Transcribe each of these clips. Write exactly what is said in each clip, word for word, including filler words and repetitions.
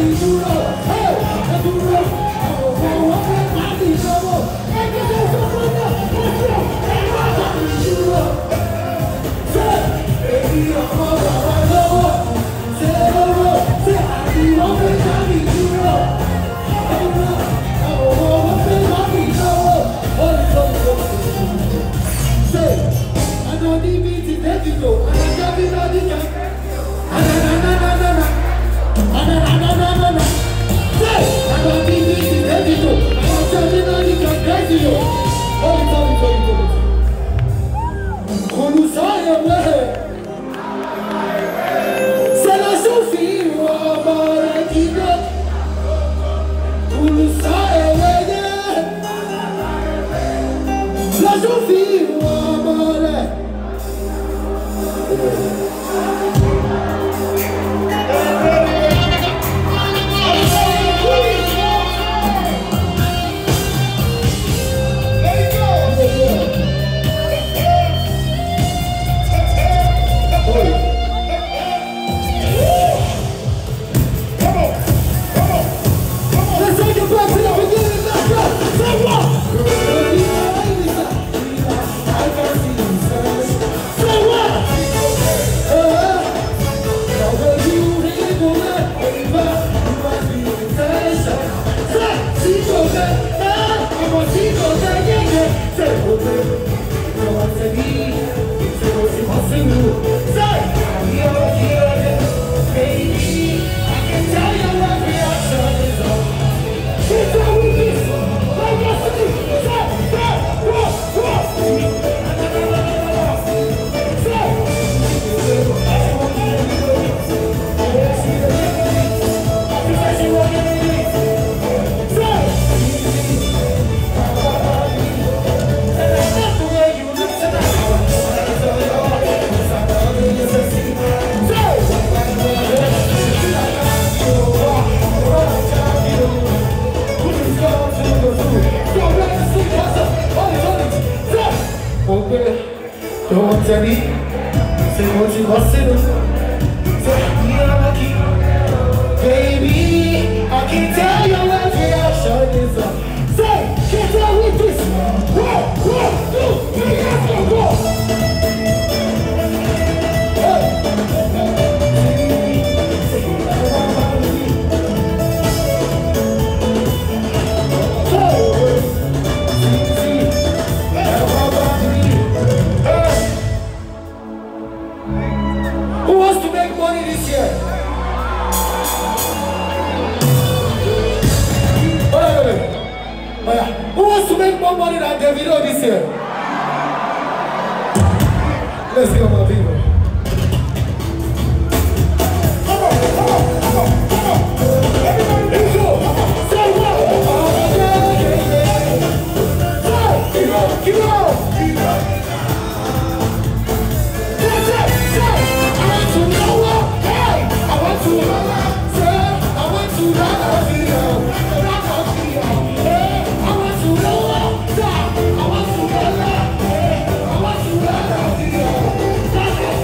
That's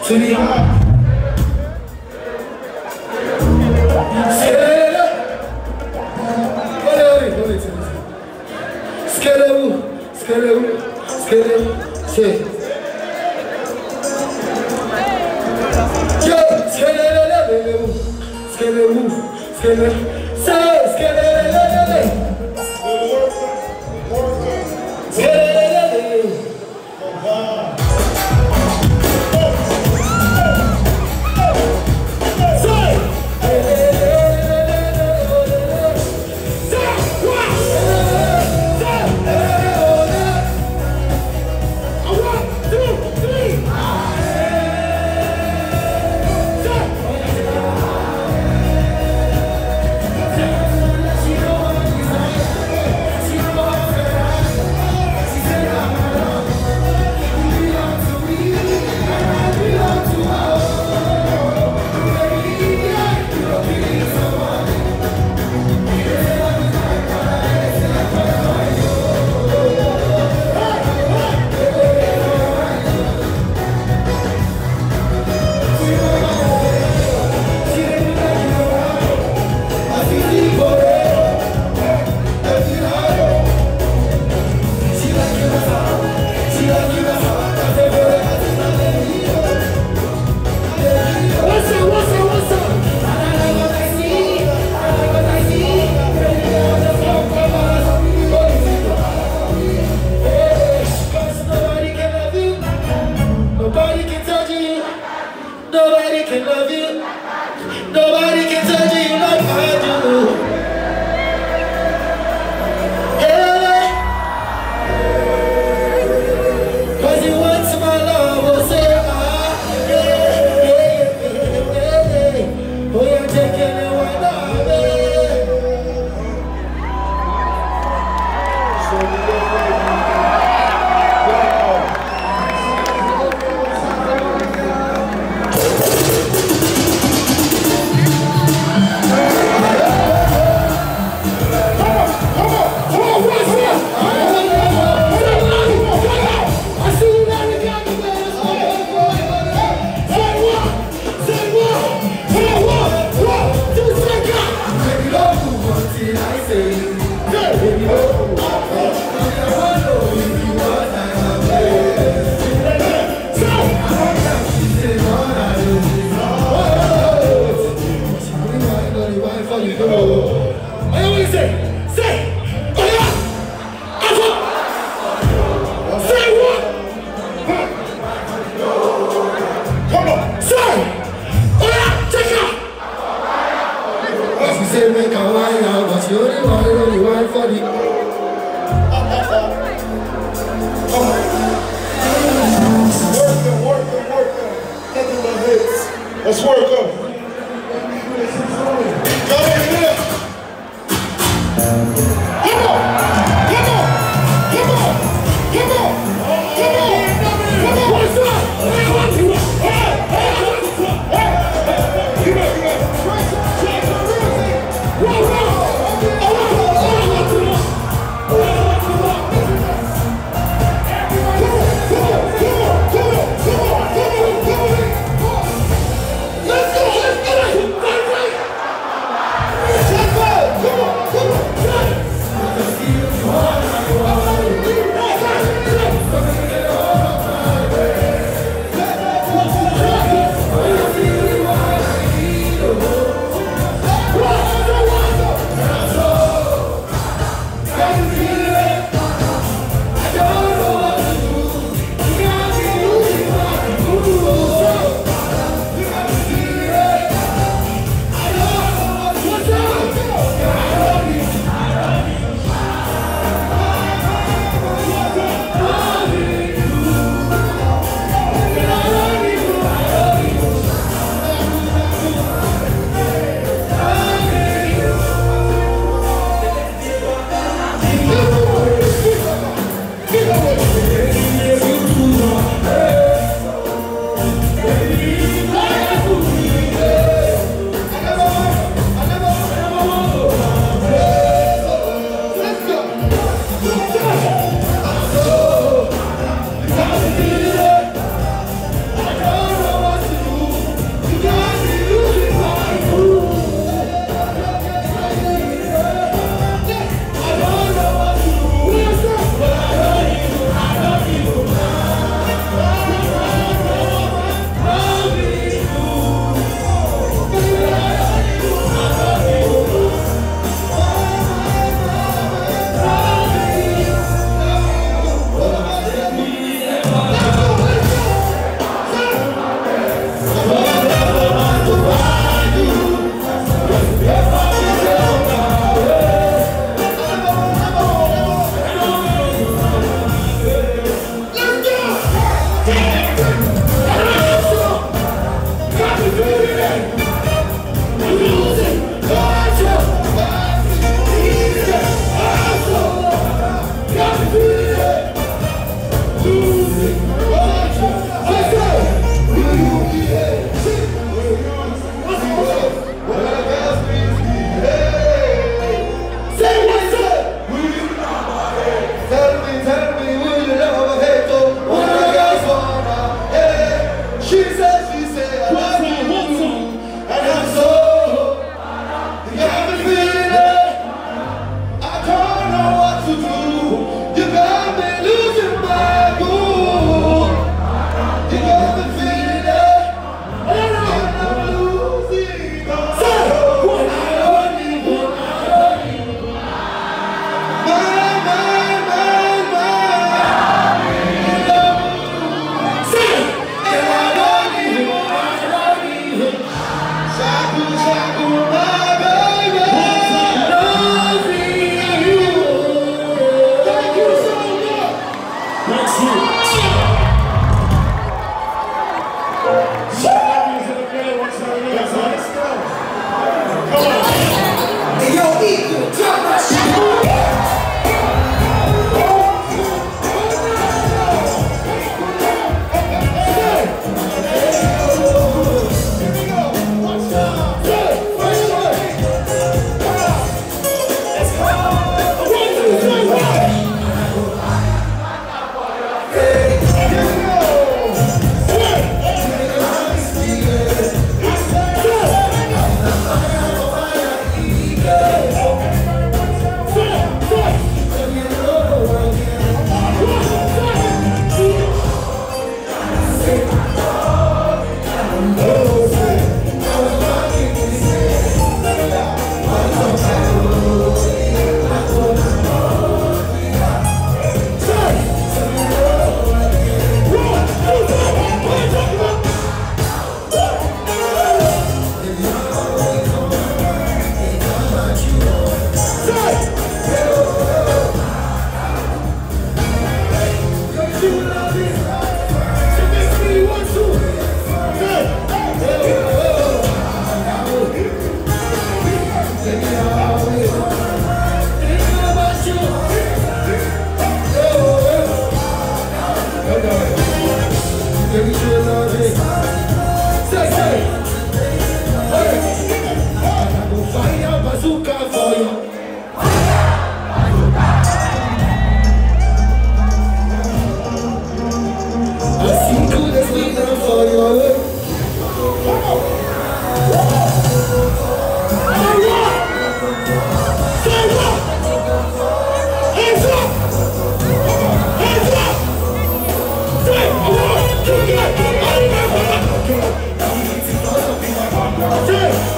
Let's work up.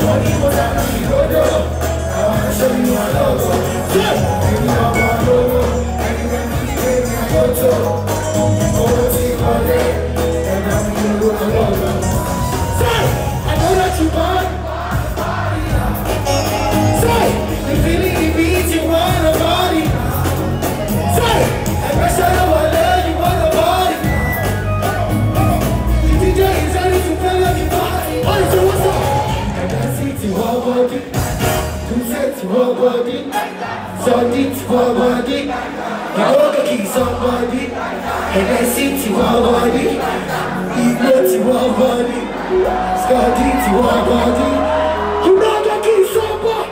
Money was that you go do. I wanna show you my love. Yeah. Baby, I'm on road. Anywhere you take me, I go to. Go to all day, and I'm gonna go to love. Say, I know that you want. Say, the feeling it beats, you want a body. Say, and I said I want love, you want a body. The D J is ready to play like you body. Oh, so what's up? And I see to one body, two sets to one body, Sunday to one body. You go to kill somebody, and I see to one body, Igbo to one body, Scotty to one body. You know to kill somebody.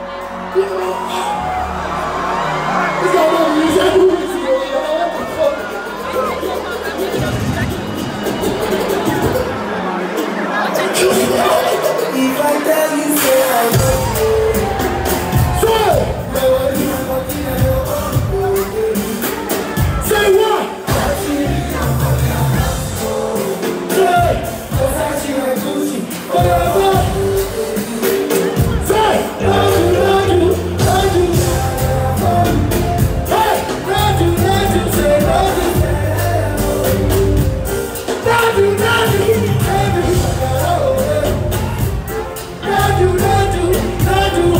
It's not what we say, who is it? What the fuck? If I tell you, say I love you. Say what? Say, Versace and Gucci, forever. Say, love you, love you, love you. Hey, love you, love you, say love you. Love you, love you, love you. Love you, love you, love you.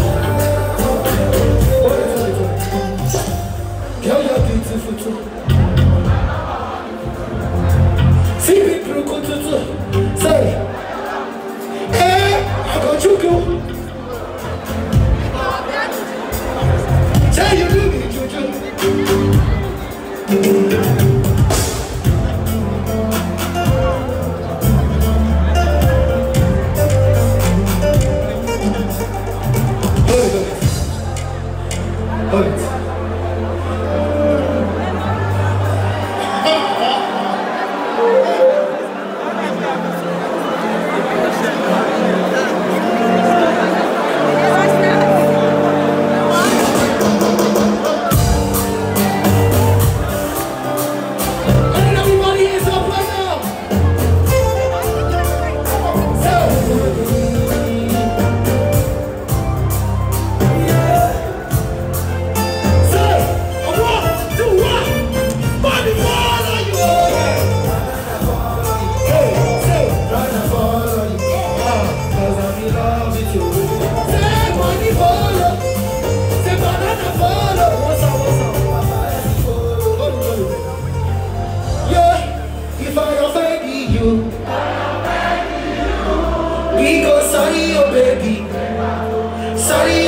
Girl, you're beautiful too. See me through kututu. Say, eh, I got you go. Say you do me juju. Hold it, hold it. Sorry, oh baby. Sorry.